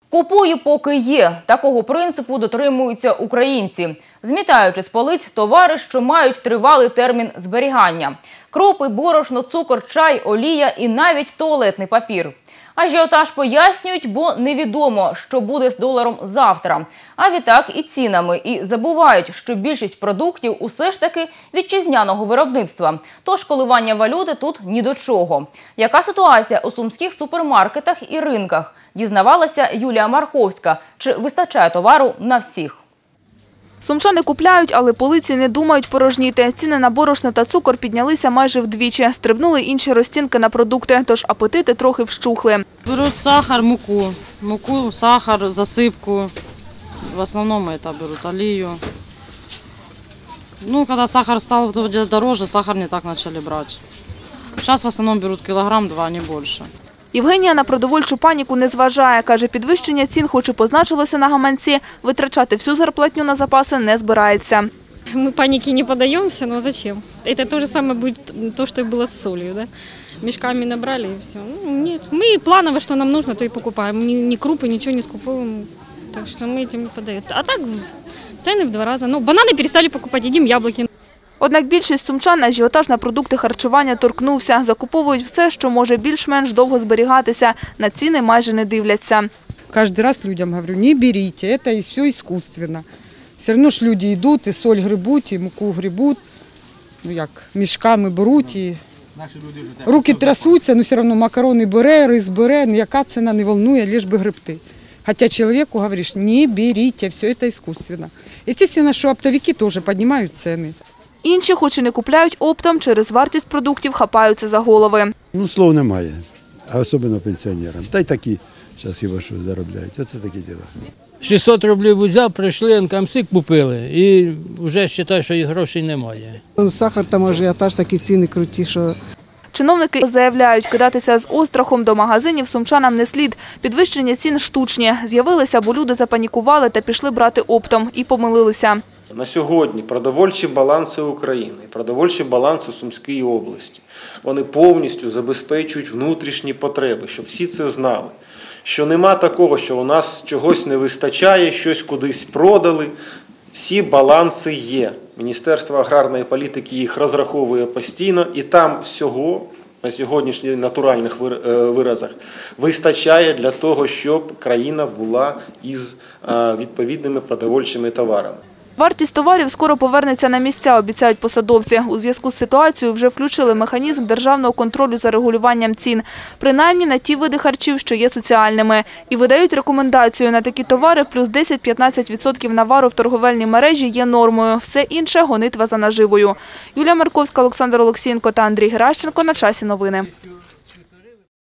Купую, поки є. Такого принципу дотримуються українці, змітаючи з полиць товари, що мають тривалий термін зберігання. Крупи, борошно, цукор, чай, олія і навіть туалетний папір. Ажіотаж пояснюють, бо невідомо, що буде з доларом завтра. А відтак і цінами. І забувають, що більшість продуктів усе ж таки вітчизняного виробництва. Тож коливання валюти тут ні до чого. Яка ситуація у сумських супермаркетах і ринках? Дізнавалася Юлія Марковська. Чи вистачає товару на всіх? Сумчани купляють, але полиці не думають порожніти. Ціни на борошно та цукор піднялися майже вдвічі. Стрибнули інші розцінки на продукти, тож апетити трохи вщухли. Беруть сахар, муку, сахар, засипку. В основному це беруть олію. Коли сахар став дорожче, сахар не так почали брати. Зараз в основному беруть кілограм-два, не більше. Євгенія на продовольчу паніку не зважає. Каже, підвищення цін хоч і позначилося на гаманці, витрачати всю зарплатню на запаси не збирається. Мы панике не поддаемся, но зачем? Это то же самое будет, то, что и было с солью, да? Мешками набрали и все. Нет, мы планово, что нам нужно, то и покупаем. Ни крупы, ничего не скупываем, так что мы этим не поддаемся. А так цены в 2 раза. Бананы перестали покупать, едим яблоки. Однак більшість сумчан ажіотаж на продукти харчування торкнувся. Закуповують все, що може більш-менш довго зберігатися. На ціни майже не дивляться. Кожен раз людям говорю, не беріть, це все іскусственно. Все одно ж люди йдуть, і соль грибуть, і муку грибуть, мішками беруть, і руки трясуться, але все одно макарони бере, рис бере, ніяка ціна не волнує, лише би грибти. Хоча чоловіку говориш, не беріть, все це іскусственно. Звісно, що оптовики теж піднімають ціни. Інші, хоч і не купляють оптом, через вартість продуктів хапаються за голови. Слов немає, а особливо пенсіонерам. Та й такі зараз хіба що заробляють. Оце такі діла. 600 рублів взяв, прийшли, НКМС купили і вже вважаю, що і грошей немає. Сахар там ажіотаж, такі ціни круті, що... Чиновники заявляють, кидатися з острахом до магазинів сумчанам не слід. Підвищення цін штучні. З'явилися, бо люди запанікували та пішли брати оптом. І помилилися. На сьогодні продовольчі баланси України, продовольчі баланси Сумської області, вони повністю забезпечують внутрішні потреби, щоб всі це знали. Що нема такого, що у нас чогось не вистачає, щось кудись продали. Всі баланси є. Міністерство аграрної політики їх розраховує постійно, і там всього на сьогоднішніх натуральних виразах вистачає для того, щоб країна була із відповідними продовольчими товарами. Вартість товарів скоро повернеться на місця, обіцяють посадовці. У зв'язку з ситуацією вже включили механізм державного контролю за регулюванням цін. Принаймні на ті види харчів, що є соціальними. І видають рекомендацію: на такі товари плюс 10-15% навару в торговельній мережі є нормою. Все інше – гонитва за наживою. Юлія Марковська, Олександр Олексієнко та Андрій Геращенко. На часі новини.